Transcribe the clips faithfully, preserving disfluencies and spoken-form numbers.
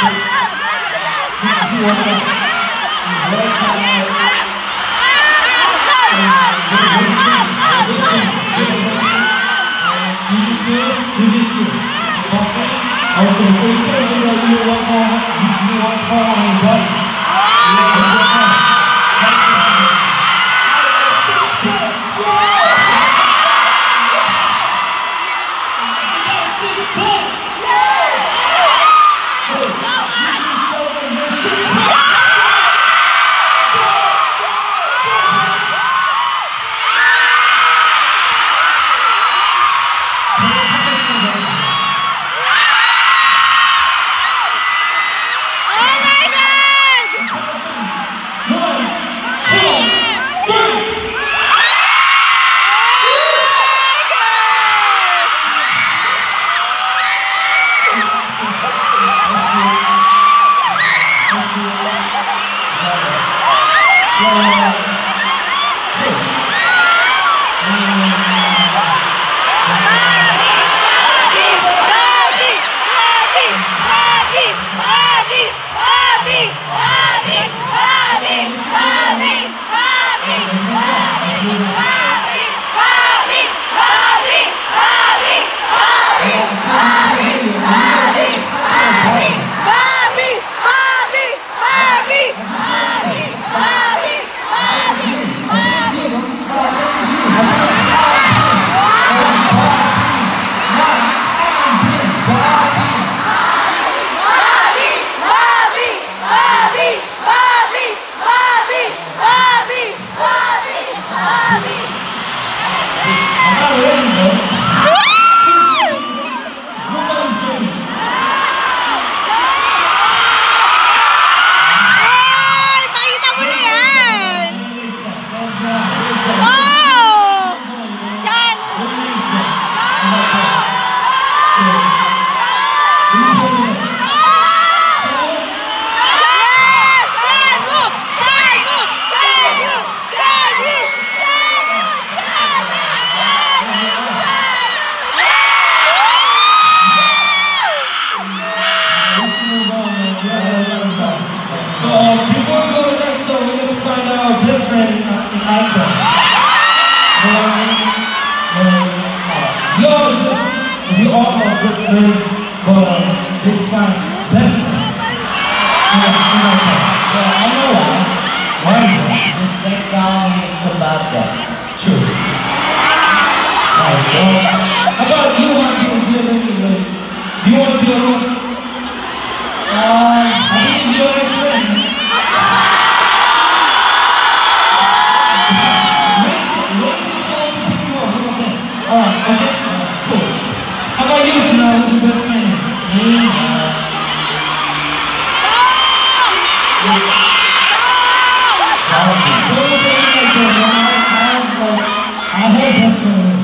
Okay, so you told me that you want more, you want more on your body. Yeah, what's your plan? Six pack, yeah! Six pack, yeah! So, you should show them your six pack. We all are good friends, but uh, it's fine. Best friend. Yeah, yeah, I know why. Why is that? This next song is about that. True. Alright, well, how about you want to be a little, do you want to be a little? Uh, I think you're my friend. Wait till someone to pick you up, what about that? Alright, okay? Cool. How about you, Chanel? Who's your best friend? Me, uh... Don't look at me like that, man. I have, like, I have best friend.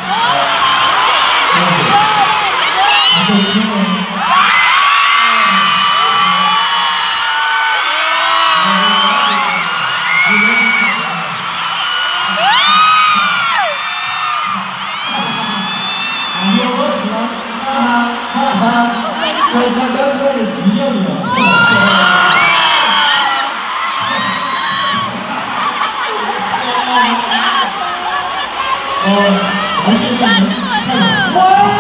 What is it? I said Chanel. Because my best friend is Mio-Mio. Oh, I should have done it. What?